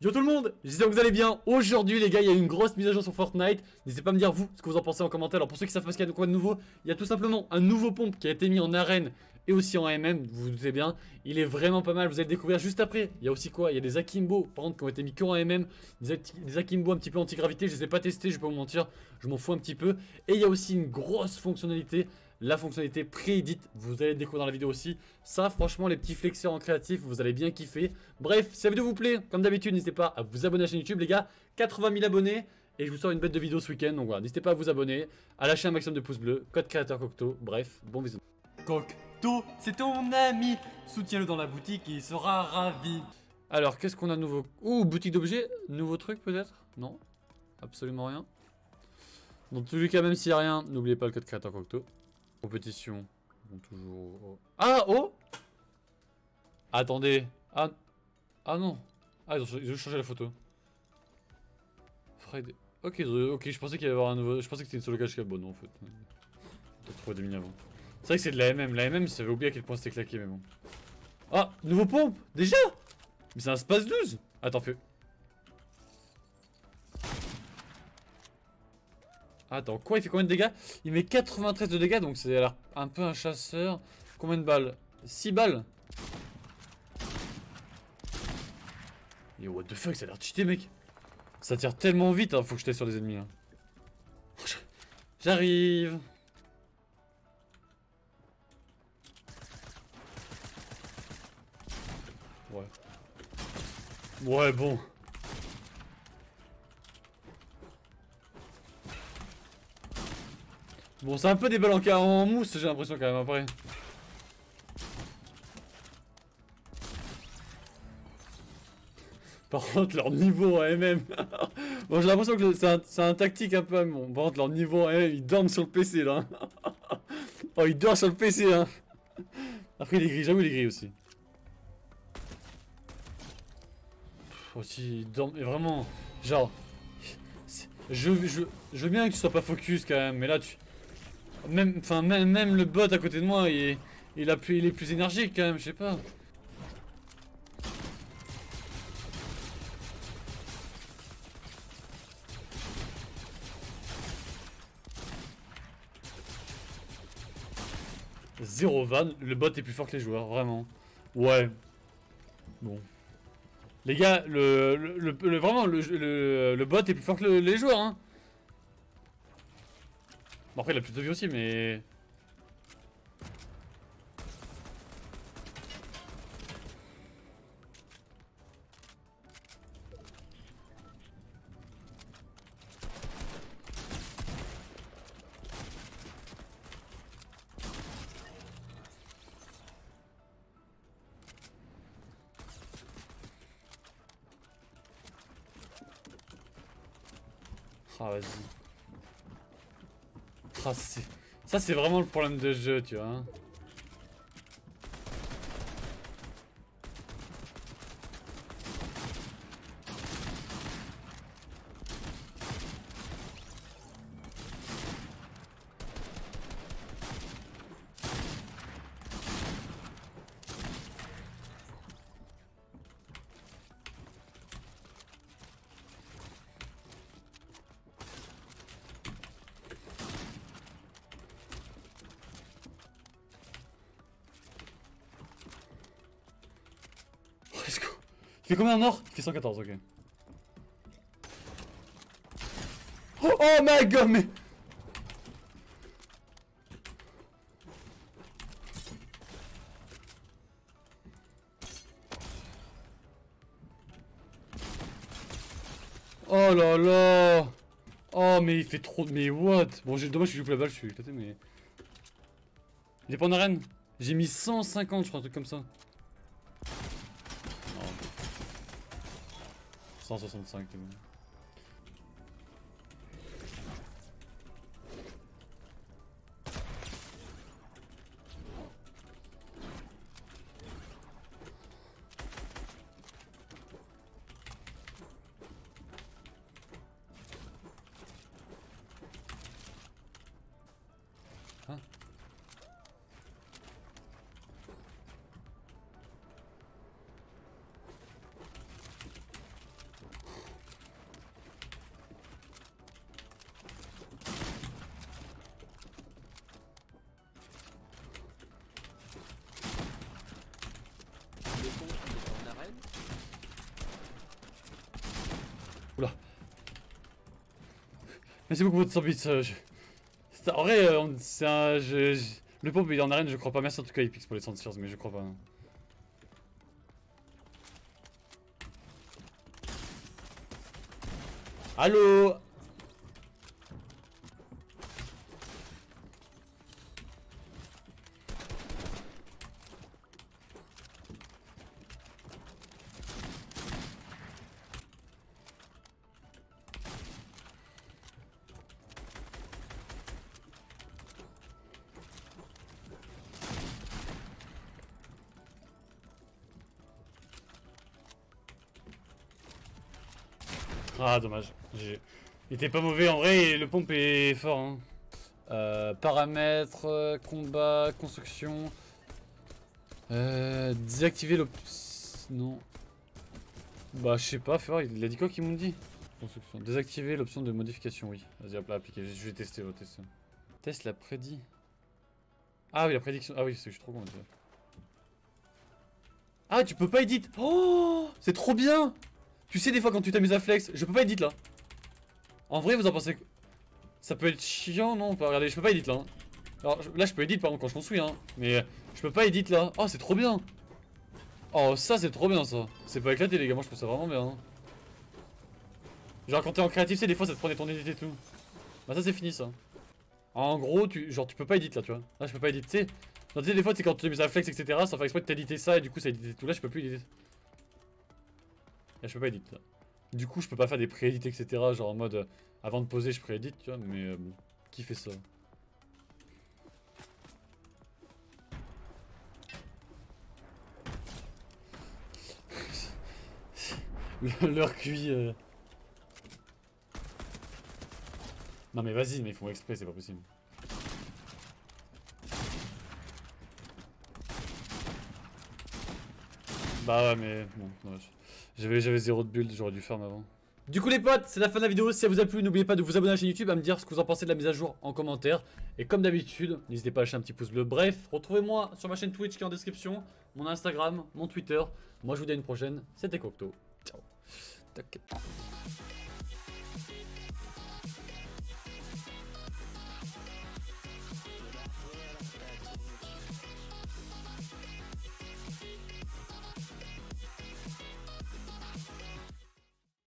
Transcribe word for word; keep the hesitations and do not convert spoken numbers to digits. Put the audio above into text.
Yo tout le monde, j'espère que vous allez bien. Aujourd'hui les gars, il y a une grosse mise à jour sur Fortnite. N'hésitez pas à me dire vous ce que vous en pensez en commentaire. Alors pour ceux qui savent pas ce qu'il y a de quoi de nouveau, il y a tout simplement un nouveau pompe qui a été mis en arène et aussi en M M, vous vous doutez bien. Il est vraiment pas mal, vous allez le découvrir juste après. Il y a aussi quoi? Il y a des Akimbo par contre qui ont été mis que en M M. Des, des Akimbo un petit peu anti-gravité, je les ai pas testés, je vais pas vous mentir, je m'en fous un petit peu. Et il y a aussi une grosse fonctionnalité, la fonctionnalité pré-edit, vous allez le découvrir dans la vidéo aussi. Ça franchement les petits flexeurs en créatif, vous allez bien kiffer. Bref, si la vidéo vous plaît, comme d'habitude n'hésitez pas à vous abonner à la chaîne YouTube les gars. quatre-vingt mille abonnés et je vous sors une bête de vidéos ce week-end. Donc voilà, n'hésitez pas à vous abonner, à lâcher un maximum de pouces bleus, code créateur Cocteau. Bref, bon visionnage. Cocteau, c'est ton ami, soutiens-le dans la boutique et il sera ravi. Alors qu'est-ce qu'on a de nouveau? Ouh, boutique d'objets, nouveau truc peut-être? Non, absolument rien. Dans tous les cas, même s'il n'y a rien, n'oubliez pas le code créateur Cocteau. Compétition, bon, toujours... Ah, oh! Attendez. Ah, ah non. Ah, ils ont, ils ont changé la photo. Friday. Ok, ok, je pensais qu'il y avait un nouveau... Je pensais que c'était une solo cache bon, non, en fait. Peut-être trouvé des mini avant. C'est vrai que c'est de la M M. La M M, j'avais oublié à quel point c'était claqué, mais bon. Ah, nouveau pompe! Déjà? Mais c'est un space douze! Attends, fais... Attends, quoi? Il fait combien de dégâts? Il met quatre-vingt-treize de dégâts, donc c'est un peu un chasseur. Combien de balles? six balles? Et what the fuck, ça a l'air cheaté, mec. Ça tire tellement vite, hein, faut que je teste sur les ennemis. Hein. J'arrive. Ouais. Ouais, bon. Bon, c'est un peu des balles en, en mousse, j'ai l'impression quand même, après. Par contre, leur niveau en M M. Bon, j'ai l'impression que c'est un, un tactique un peu. Bon, par contre, leur niveau en M M, ils dorment sur le P C là. Oh, ils dorment sur le P C hein. Après, il est gris, j'avoue, il est gris aussi. Pff, aussi, ils dorment. Mais vraiment, genre. Je, je, je veux bien que tu sois pas focus quand même, mais là, tu. Même, enfin, même, même le bot à côté de moi, il est, il, a plus, il est plus énergique quand même, je sais pas. Zéro van, le bot est plus fort que les joueurs, vraiment. Ouais. Bon. Les gars, le, le, le, le vraiment, le, le, le bot est plus fort que le, les joueurs, hein. Bon, après, il a plus de vie aussi, mais... Ah, vas-y. Ah, ça, c'est vraiment le problème de jeu, tu vois. Hein. Il fait combien en or? Il fait cent quatorze, ok. Oh, oh my god, mais... Oh là là. Oh mais il fait trop... Mais what? Bon, dommage que je joue plus la balle, je suis éclaté, mais... Il est pas en arène? J'ai mis cent cinquante, je crois, un truc comme ça. cent soixante-cinq, t'es bon. Hein? Oula. Merci beaucoup pour votre cent bits. Euh, je... En vrai, euh, c'est un... Je, je... Le pompe il est en arène, je crois pas. Merci en tout cas Epix pour les cent tiers, mais je crois pas. Hein. Allô? Ah dommage, G G. Il était pas mauvais en vrai et le pompe est fort hein. Euh, paramètres, euh, combat, construction. Euh, désactiver l'option... Non. Bah je sais pas, fais voir, il a dit quoi qu'ils m'ont dit? Construction. Désactiver l'option de modification, oui. Vas-y hop là, appliquer, je vais tester, on va tester. Test l'a prédit. Ah oui, la prédiction, ah oui, je suis trop con. Ah tu peux pas edit. Oh c'est trop bien. Tu sais des fois quand tu t'amuses à flex, je peux pas edit là. En vrai vous en pensez... Ça peut être chiant non? Regardez, je peux pas edit là. Hein. Alors là je peux edit par exemple quand je construis hein. Mais je peux pas edit là. Oh c'est trop bien. Oh ça c'est trop bien ça. C'est pas éclaté les gars, moi je trouve ça vraiment bien. Hein. Genre quand t'es en créatif, c'est des fois ça te prenait ton edit et tout. Bah ça c'est fini ça. En gros tu genre tu peux pas edit là tu vois. Là je peux pas edit tu sais. Tu sais des fois tu sais quand tu t'amuses à flex etc. Sans faire exprès de t'éditer ça et du coup ça édite tout. Là je peux plus editer. Là je peux pas edit là. Du coup je peux pas faire des pré-edits etc. Genre en mode euh, avant de poser je pré-edit tu vois. Mais euh, bon, qui fait ça? Leur cuit euh... Non mais vas-y mais ils font exprès c'est pas possible. Bah ouais mais bon dommage. J'avais zéro de build, j'aurais dû farm avant. Du coup les potes, c'est la fin de la vidéo. Si ça vous a plu, n'oubliez pas de vous abonner à la chaîne YouTube, à me dire ce que vous en pensez de la mise à jour en commentaire. Et comme d'habitude, n'hésitez pas à lâcher un petit pouce bleu. Bref, retrouvez-moi sur ma chaîne Twitch qui est en description, mon Instagram, mon Twitter. Moi je vous dis à une prochaine, c'était Cocteau. Ciao. Tac.